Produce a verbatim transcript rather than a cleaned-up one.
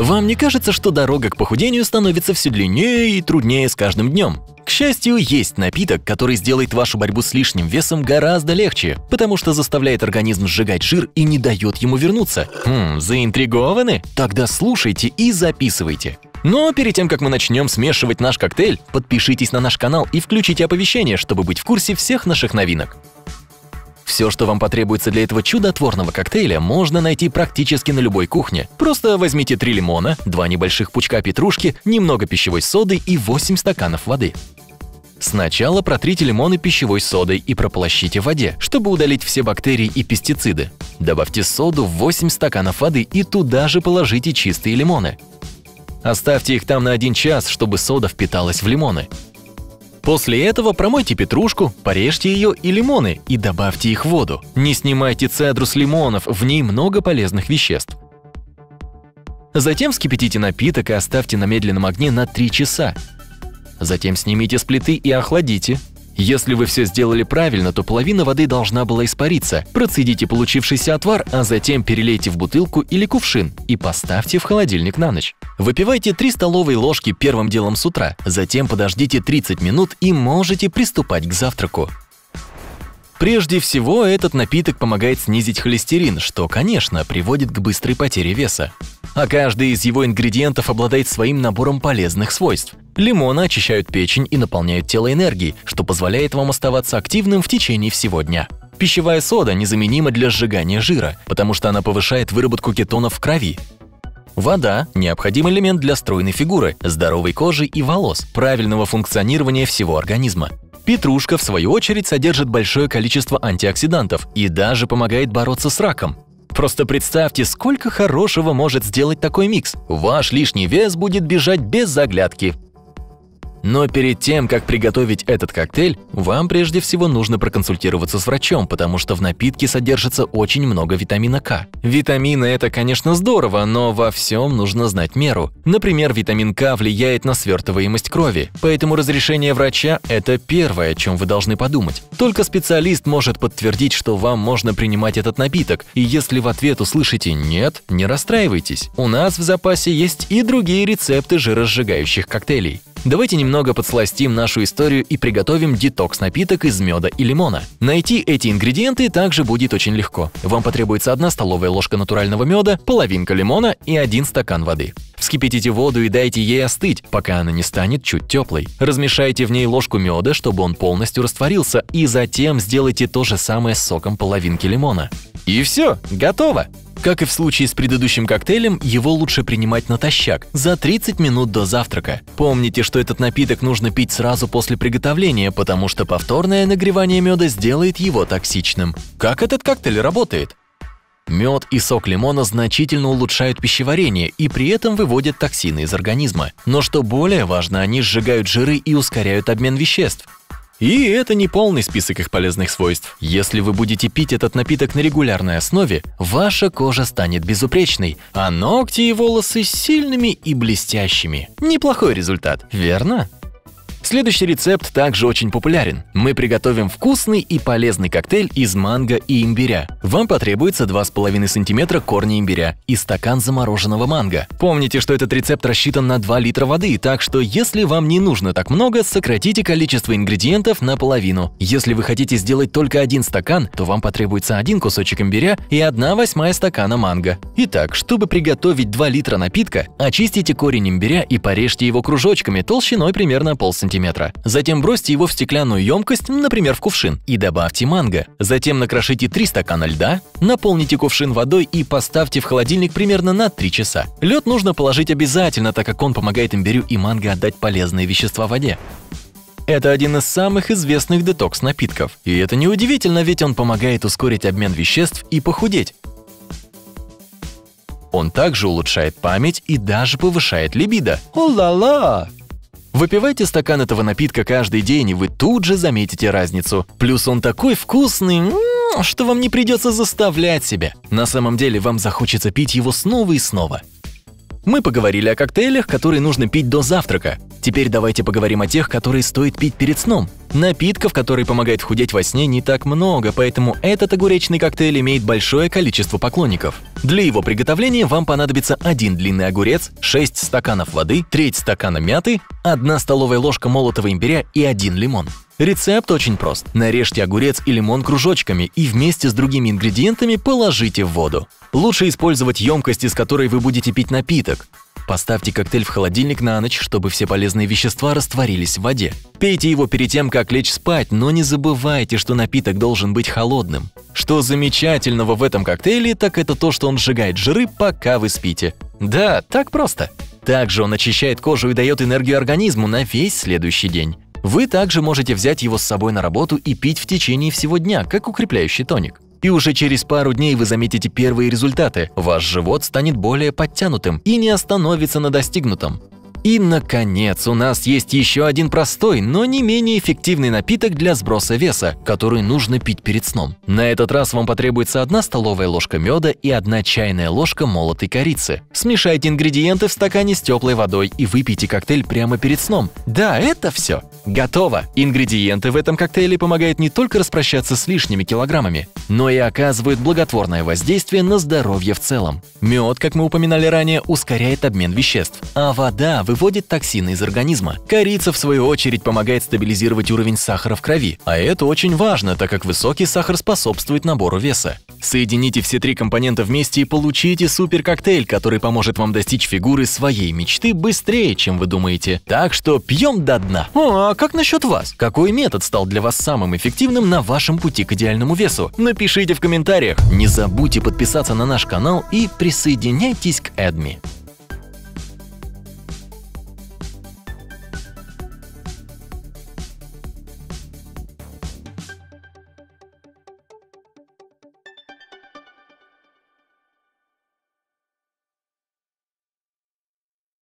Вам не кажется, что дорога к похудению становится все длиннее и труднее с каждым днем? К счастью, есть напиток, который сделает вашу борьбу с лишним весом гораздо легче, потому что заставляет организм сжигать жир и не дает ему вернуться. Хм, заинтригованы? Тогда слушайте и записывайте. Но перед тем, как мы начнем смешивать наш коктейль, подпишитесь на наш канал и включите оповещения, чтобы быть в курсе всех наших новинок. Все, что вам потребуется для этого чудотворного коктейля, можно найти практически на любой кухне. Просто возьмите три лимона, два небольших пучка петрушки, немного пищевой соды и восемь стаканов воды. Сначала протрите лимоны пищевой содой и прополощите в воде, чтобы удалить все бактерии и пестициды. Добавьте соду в восемь стаканов воды и туда же положите чистые лимоны. Оставьте их там на один час, чтобы сода впиталась в лимоны. После этого промойте петрушку, порежьте ее и лимоны и добавьте их в воду. Не снимайте цедру с лимонов, в ней много полезных веществ. Затем вскипятите напиток и оставьте на медленном огне на три часа. Затем снимите с плиты и охладите. Если вы все сделали правильно, то половина воды должна была испариться. Процедите получившийся отвар, а затем перелейте в бутылку или кувшин и поставьте в холодильник на ночь. Выпивайте три столовые ложки первым делом с утра, затем подождите тридцать минут и можете приступать к завтраку. Прежде всего, этот напиток помогает снизить холестерин, что, конечно, приводит к быстрой потере веса. А каждый из его ингредиентов обладает своим набором полезных свойств. Лимоны очищают печень и наполняют тело энергией, что позволяет вам оставаться активным в течение всего дня. Пищевая сода незаменима для сжигания жира, потому что она повышает выработку кетонов в крови. Вода – необходимый элемент для стройной фигуры, здоровой кожи и волос, правильного функционирования всего организма. Петрушка, в свою очередь, содержит большое количество антиоксидантов и даже помогает бороться с раком. Просто представьте, сколько хорошего может сделать такой микс. Ваш лишний вес будет бежать без заглядки. Но перед тем, как приготовить этот коктейль, вам прежде всего нужно проконсультироваться с врачом, потому что в напитке содержится очень много витамина К. Витамины – это, конечно, здорово, но во всем нужно знать меру. Например, витамин К влияет на свертываемость крови, поэтому разрешение врача – это первое, о чем вы должны подумать. Только специалист может подтвердить, что вам можно принимать этот напиток, и если в ответ услышите «нет», не расстраивайтесь. У нас в запасе есть и другие рецепты жиросжигающих коктейлей. Давайте немного подсластим нашу историю и приготовим детокс-напиток из меда и лимона. Найти эти ингредиенты также будет очень легко. Вам потребуется одна столовая ложка натурального меда, половинка лимона и один стакан воды. Вскипятите воду и дайте ей остыть, пока она не станет чуть теплой. Размешайте в ней ложку меда, чтобы он полностью растворился, и затем сделайте то же самое с соком половинки лимона. И все, готово! Как и в случае с предыдущим коктейлем, его лучше принимать натощак, за тридцать минут до завтрака. Помните, что этот напиток нужно пить сразу после приготовления, потому что повторное нагревание меда сделает его токсичным. Как этот коктейль работает? Мед и сок лимона значительно улучшают пищеварение и при этом выводят токсины из организма. Но что более важно, они сжигают жиры и ускоряют обмен веществ. И это не полный список их полезных свойств. Если вы будете пить этот напиток на регулярной основе, ваша кожа станет безупречной, а ногти и волосы сильными и блестящими. Неплохой результат, верно? Следующий рецепт также очень популярен. Мы приготовим вкусный и полезный коктейль из манго и имбиря. Вам потребуется два с половиной сантиметра корня имбиря и стакан замороженного манго. Помните, что этот рецепт рассчитан на два литра воды, так что если вам не нужно так много, сократите количество ингредиентов наполовину. Если вы хотите сделать только один стакан, то вам потребуется один кусочек имбиря и одна восьмая стакана манго. Итак, чтобы приготовить два литра напитка, очистите корень имбиря и порежьте его кружочками толщиной примерно полсантиметра. Затем бросьте его в стеклянную емкость, например, в кувшин, и добавьте манго. Затем накрошите три стакана льда, наполните кувшин водой и поставьте в холодильник примерно на три часа. Лед нужно положить обязательно, так как он помогает имбирю и манго отдать полезные вещества в воде. Это один из самых известных детокс-напитков. И это неудивительно, ведь он помогает ускорить обмен веществ и похудеть. Он также улучшает память и даже повышает либидо. О-ла-ла! Выпивайте стакан этого напитка каждый день, и вы тут же заметите разницу. Плюс он такой вкусный, что вам не придется заставлять себя. На самом деле вам захочется пить его снова и снова. Мы поговорили о коктейлях, которые нужно пить до завтрака. Теперь давайте поговорим о тех, которые стоит пить перед сном. Напитков, которые помогают худеть во сне, не так много, поэтому этот огуречный коктейль имеет большое количество поклонников. Для его приготовления вам понадобится один длинный огурец, шесть стаканов воды, треть стакана мяты, одна столовая ложка молотого имбиря и один лимон. Рецепт очень прост. Нарежьте огурец и лимон кружочками и вместе с другими ингредиентами положите в воду. Лучше использовать емкость, из которой вы будете пить напиток. Поставьте коктейль в холодильник на ночь, чтобы все полезные вещества растворились в воде. Пейте его перед тем, как лечь спать, но не забывайте, что напиток должен быть холодным. Что замечательного в этом коктейле, так это то, что он сжигает жиры, пока вы спите. Да, так просто. Также он очищает кожу и дает энергию организму на весь следующий день. Вы также можете взять его с собой на работу и пить в течение всего дня, как укрепляющий тоник. И уже через пару дней вы заметите первые результаты. Ваш живот станет более подтянутым и не остановится на достигнутом. И, наконец, у нас есть еще один простой, но не менее эффективный напиток для сброса веса, который нужно пить перед сном. На этот раз вам потребуется одна столовая ложка меда и одна чайная ложка молотой корицы. Смешайте ингредиенты в стакане с теплой водой и выпейте коктейль прямо перед сном. Да, это все. Готово! Ингредиенты в этом коктейле помогают не только распрощаться с лишними килограммами, но и оказывают благотворное воздействие на здоровье в целом. Мед, как мы упоминали ранее, ускоряет обмен веществ, а вода выводит токсины из организма. Корица, в свою очередь, помогает стабилизировать уровень сахара в крови, а это очень важно, так как высокий сахар способствует набору веса. Соедините все три компонента вместе и получите супер-коктейль, который поможет вам достичь фигуры своей мечты быстрее, чем вы думаете. Так что пьем до дна. О, а как насчет вас? Какой метод стал для вас самым эффективным на вашем пути к идеальному весу? Напишите в комментариях. Не забудьте подписаться на наш канал и присоединяйтесь к Эдми.